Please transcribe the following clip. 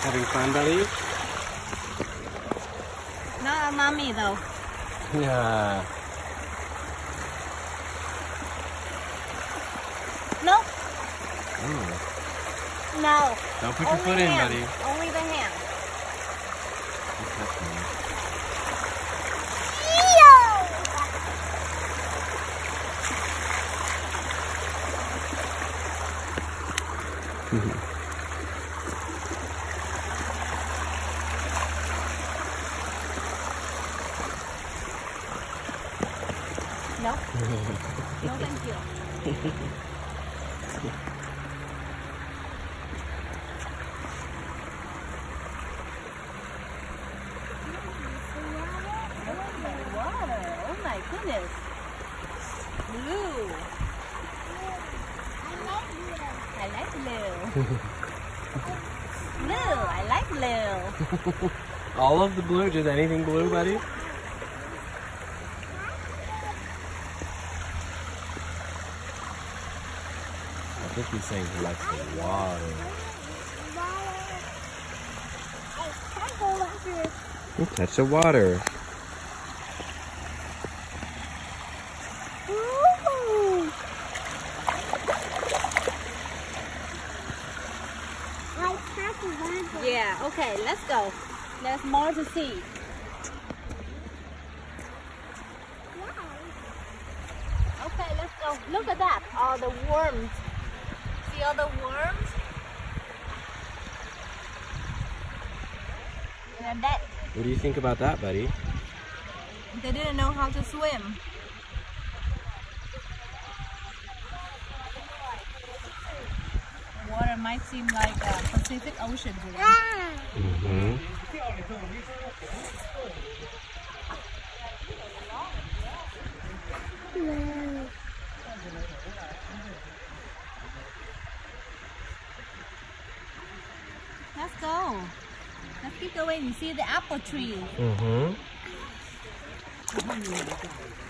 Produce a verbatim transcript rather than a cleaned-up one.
Having fun, buddy? Not a mommy though. Yeah. No. Oh. No. Don't put your Only foot in, hand. buddy. Only the hand. You touched me. No. No, thank you. Water. Oh my goodness. Blue. I like blue. Blue. I like blue. All of the blue? Just anything blue, buddy? I think he's saying he likes the water. You touch the water. Ooh. I touch the water. Yeah, okay, let's go. There's more to see. Okay, let's go. Look at that. All the worms. See all the worms? They're dead. What do you think about that, buddy? They didn't know how to swim. Water might seem like a Pacific Ocean to them. Mm-hmm. No. Let's go. Let's keep going. You see the apple tree. Mm-hmm.